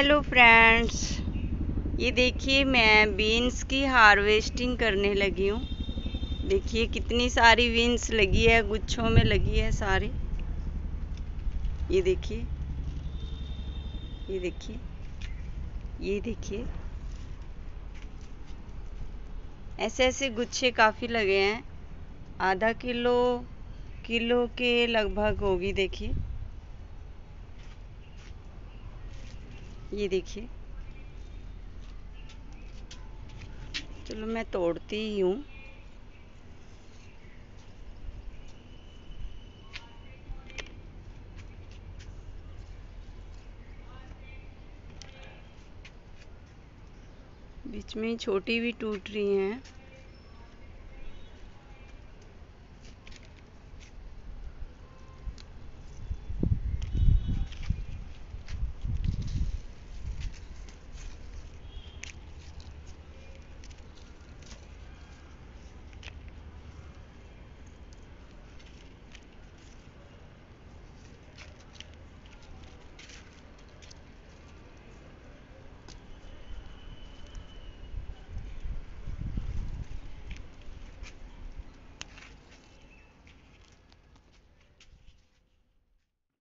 Hello friends, ये देखिए मैं बीन्स की हार्वेस्टिंग करने लगी हूँ। देखिए कितनी सारी बीन्स लगी है, गुच्छों में लगी है सारी। ये देखिए, ये देखिए, ये देखिए, ऐसे ऐसे गुच्छे काफ़ी लगे हैं। आधा किलो के लगभग होगी। देखिए, ये देखिए। चलो मैं तोड़ती ही हूँ। बीच में छोटी भी टूट रही हैं।